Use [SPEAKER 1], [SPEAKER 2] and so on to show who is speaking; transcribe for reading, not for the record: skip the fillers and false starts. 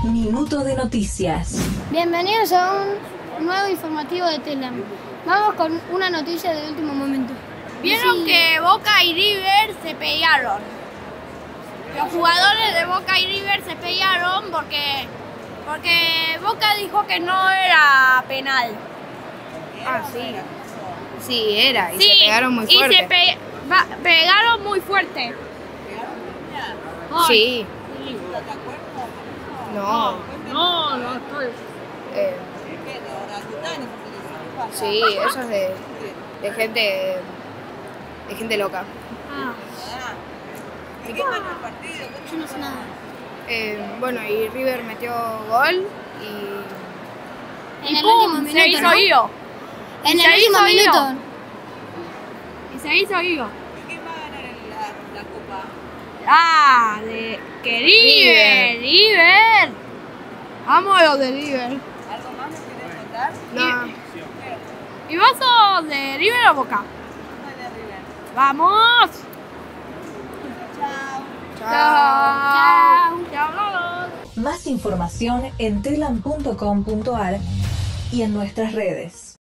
[SPEAKER 1] Minuto de noticias.
[SPEAKER 2] Bienvenidos a un nuevo informativo de Telam. Vamos con una noticia de último momento.
[SPEAKER 3] ¿Vieron que Boca y River se pelearon? Los jugadores de Boca y River se pelearon porque Boca dijo que no era penal.
[SPEAKER 4] Ah, sí. Sí, era. Y
[SPEAKER 3] Sí,
[SPEAKER 4] se pegaron muy fuerte.
[SPEAKER 3] Y se pegaron muy fuerte.
[SPEAKER 4] Sí. No.
[SPEAKER 3] No estoy.
[SPEAKER 4] Sí, eso es de gente loca.
[SPEAKER 5] ¿De qué ganó el partido?
[SPEAKER 2] Yo no sé nada.
[SPEAKER 4] Bueno, y River metió gol y
[SPEAKER 2] En el
[SPEAKER 3] ¡pum!
[SPEAKER 2] último
[SPEAKER 3] Se
[SPEAKER 2] minuto,
[SPEAKER 3] hizo
[SPEAKER 2] ¿no?
[SPEAKER 3] lío.
[SPEAKER 2] En
[SPEAKER 3] Se
[SPEAKER 2] el último
[SPEAKER 3] hizo lío.
[SPEAKER 2] minuto.
[SPEAKER 3] Y se hizo lío.
[SPEAKER 5] ¿Y quién va a ganar la copa?
[SPEAKER 3] Ah, de River. Vamos a los de River.
[SPEAKER 5] ¿Algo más me querés contar?
[SPEAKER 4] no.
[SPEAKER 3] ¿Y vos sos de River o Boca?
[SPEAKER 5] Soy de River.
[SPEAKER 3] ¡Vamos!
[SPEAKER 5] Chao.
[SPEAKER 3] Chao. Chao.
[SPEAKER 1] Más información en telam.com.ar y en nuestras redes.